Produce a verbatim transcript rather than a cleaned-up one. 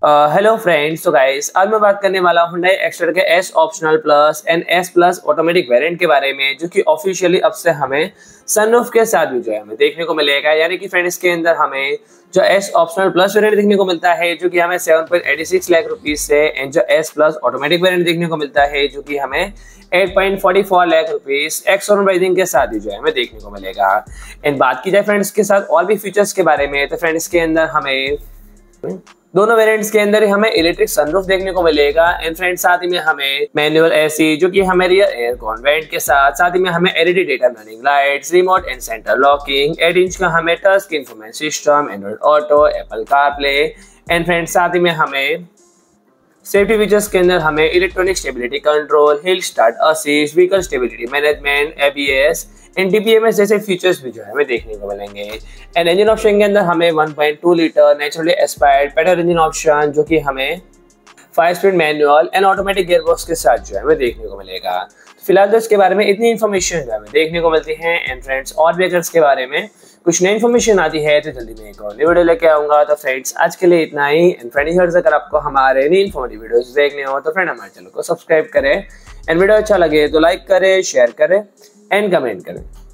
Hello friends, तो guys आज मैं बात करने वाला हूं Hyundai Exter के S optional plus and S plus automatic variant के बारे में, जो कि ऑफिशियली अब से हमें सनरूफ के साथ भी जो है हमें देखने को मिलेगा। यानी कि फ्रेंड्स इसके अंदर हमें जो एस ऑप्शनल प्लस वेरिएंट देखने को मिलता है जो कि हमें seven point eighty six lakh rupees से, एंड जो एस प्लस ऑटोमेटिक वेरिएंट देखने को मिलता है जो कि हमें eight point four four lakh rupees ex on pricing के साथ ही जो है हमें देखने को मिलेगा। एंड बात की जाए फ्रेंड्स के साथ और भी फीचर्स के बारे में, तो फ्रेंड्स के अंदर हमें दोनों वेरिएंट्स के अंदर ही हमें इलेक्ट्रिक सनरूफ देखने को मिलेगा। एंड फ्रेंड्स साथ ही में हमें मैनुअल एसी जो कि हमें रियर एयर कॉन वेंट के साथ साथ ही में हमें LED data running lights, remote and centre locking, eight inch का हमें touch screen infotainment system, Android auto, Apple CarPlay. And friends साथ ही में हमें सेफ्टी फीचर्स के अंदर हमें electronic stability control, hill start assist, vehicle stability management, ABS and DPMS जैसे फीचर्स भी जो है हमें देखने को मिलेंगे। एंड इंजन ऑप्शन के अंदर हमें one point two litre naturally aspirated petrol engine option जो कि हमें five speed manual and automatic gearbox के साथ जो है हमें देखने को मिलेगा। फिलहाल तो इसके बारे में इतनी इन्फॉर्मेशन जो हमें देखने को मिलती है। एंड फ्रेंड्स और भी अगर इसके बारे में कुछ नई इन्फॉर्मेशन आती है तो जल्दी मैं एक और नई वीडियो लेके आऊंगा। तो फ्रेंड्स आज के लिए इतना ही। एंड फ्रेंड्स अगर आपको हमारे नई इन्फॉर्मेटिव वीडियोस देखने हो तो फ्रेंड हमारे चैनल को सब्सक्राइब करें, एंड वीडियो अच्छा लगे तो लाइक करें, शेयर करें एंड कमेंट करें।